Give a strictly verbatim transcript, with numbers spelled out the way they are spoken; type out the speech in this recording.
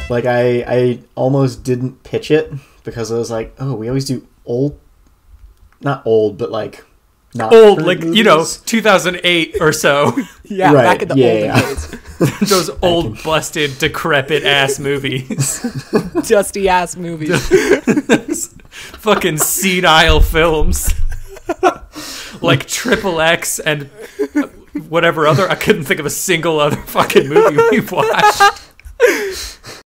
Like, I, I almost didn't pitch it because I was like, oh, we always do old, not old, but like, not old, like, movies. you know, two thousand eight or so. Yeah, Right, back in the yeah, olden yeah. days. Those old, busted, decrepit-ass movies. Dusty-ass movies. Fucking senile films. Like Triple X and whatever other... I couldn't think of a single other fucking movie we've watched.